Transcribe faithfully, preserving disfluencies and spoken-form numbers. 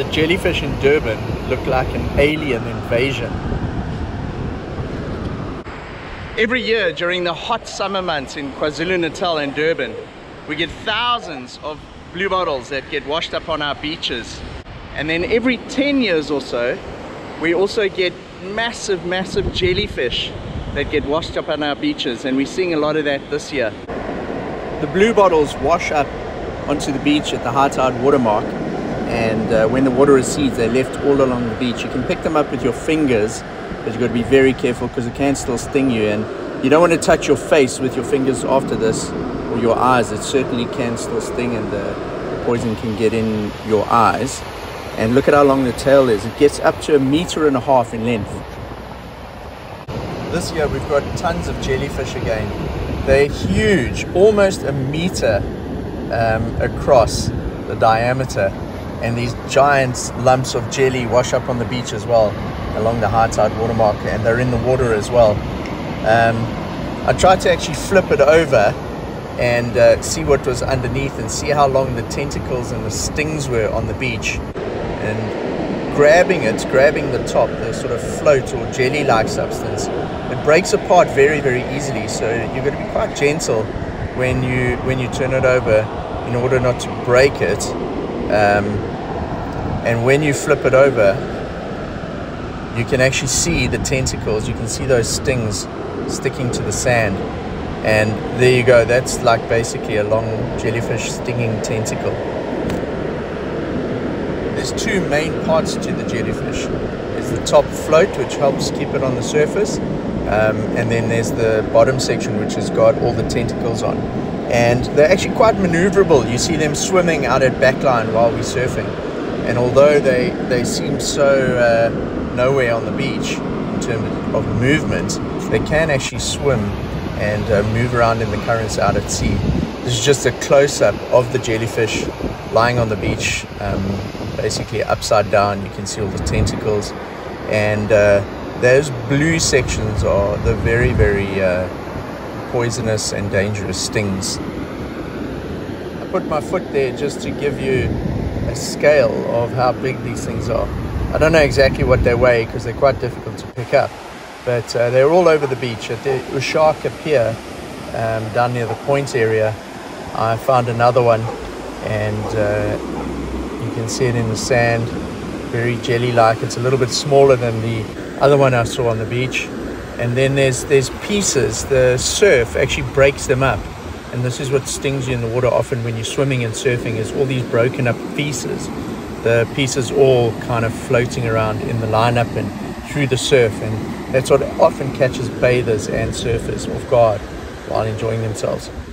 the jellyfish in Durban look like an alien invasion. Every year during the hot summer months in KwaZulu-Natal and Durban, we get thousands of bluebottles that get washed up on our beaches. And then every ten years or so, we also get massive, massive jellyfish that get washed up on our beaches, and we're seeing a lot of that this year. The bluebottles wash up onto the beach at the high tide watermark, and uh, when the water recedes, they're left all along the beach. You can pick them up with your fingers, but you've got to be very careful because it can still sting you, and you don't want to touch your face with your fingers after this, or your eyes. It certainly can still sting, and the poison can get in your eyes. And look at how long the tail is. It gets up to a meter and a half in length. This year we've got tons of jellyfish again. They're huge, almost a meter um, across the diameter, and these giant lumps of jelly wash up on the beach as well along the high tide watermark, and they're in the water as well. Um, I tried to actually flip it over and uh, see what was underneath and see how long the tentacles and the stings were on the beach, and grabbing it, grabbing the top, the sort of float or jelly-like substance, it breaks apart very, very easily. So you've got to be quite gentle when you when you turn it over in order not to break it. Um, and when you flip it over, you can actually see the tentacles. You can see those stings sticking to the sand. And there you go. That's like basically a long jellyfish stinging tentacle. There's two main parts to the jellyfish. There's the top float, which helps keep it on the surface, um, and then there's the bottom section, which has got all the tentacles on. And they're actually quite maneuverable. You see them swimming out at backline while we're surfing. And although they, they seem so uh, nowhere on the beach in terms of movement, they can actually swim and uh, move around in the currents out at sea. This is just a close-up of the jellyfish lying on the beach, um, basically upside down. You can see all the tentacles, and uh, those blue sections are the very, very uh, poisonous and dangerous stings. I put my foot there just to give you a scale of how big these things are. I don't know exactly what they weigh because they're quite difficult to pick up, but uh, they're all over the beach. At the Ushaka Pier, um, down near the point area, I found another one, and uh, you can see it in the sand, very jelly-like. It's a little bit smaller than the other one I saw on the beach. And then there's there's pieces. The surf actually breaks them up, and this is what stings you in the water often when you're swimming and surfing, is all these broken up pieces. The pieces all kind of floating around in the lineup and through the surf, and that's what often catches bathers and surfers off guard while enjoying themselves.